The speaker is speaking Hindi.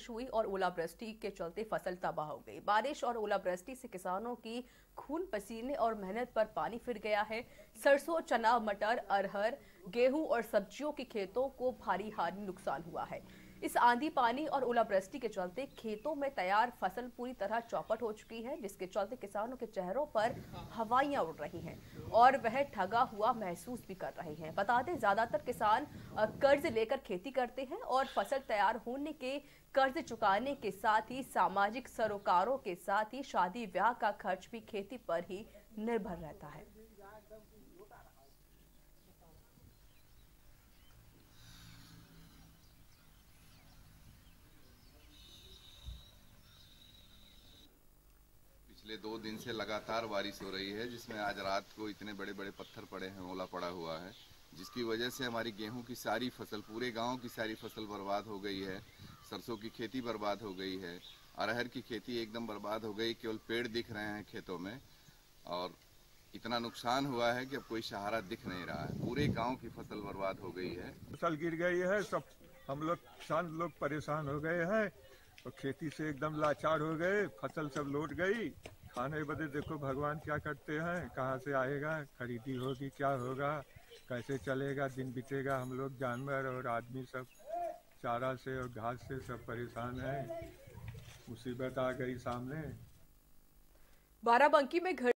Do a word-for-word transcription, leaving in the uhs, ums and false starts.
हुई और ओलावृष्टि के चलते फसल तबाह हो गई। बारिश और ओलावृष्टि से किसानों की खून पसीने और मेहनत पर पानी फिर गया है। सरसों, चना, मटर, अरहर, गेहूं और सब्जियों के खेतों को भारी हानि नुकसान हुआ है। इस आंधी, पानी और ओलावृष्टि के चलते खेतों में तैयार फसल पूरी तरह चौपट हो चुकी है, जिसके चलते किसानों के चेहरों पर हवाइयां उड़ रही हैं और वह ठगा हुआ महसूस भी कर रहे हैं। बता दें, ज्यादातर किसान कर्ज लेकर खेती करते हैं और फसल तैयार होने के कर्ज चुकाने के साथ ही सामाजिक सरोकारों के साथ ही शादी ब्याह का खर्च भी खेती पर ही निर्भर रहता है। पिछले दो दिन से लगातार बारिश हो रही है, जिसमें आज रात को इतने बड़े बड़े पत्थर पड़े हैं, ओला पड़ा हुआ है, जिसकी वजह से हमारी गेहूं की सारी फसल, पूरे गांव की सारी फसल बर्बाद हो गई है। सरसों की खेती बर्बाद हो गई है, अरहर की खेती एकदम बर्बाद हो गई, केवल पेड़ दिख रहे हैं खेतों में। और इतना नुकसान हुआ है कि अब कोई सहारा दिख नहीं रहा है। पूरे गाँव की फसल बर्बाद हो गई है। फसल गिर गई है, सब हम लोग किसान लोग परेशान हो गए हैं और खेती से एकदम लाचार हो गए। फसल सब लौट गई। खाने बदे देखो भगवान क्या करते हैं, कहाँ से आएगा, खरीदी होगी, क्या होगा, कैसे चलेगा, दिन बीतेगा। हम लोग जानवर और आदमी सब चारा से और घास से सब परेशान हैं। मुसीबत आ गई सामने। बाराबंकी में घर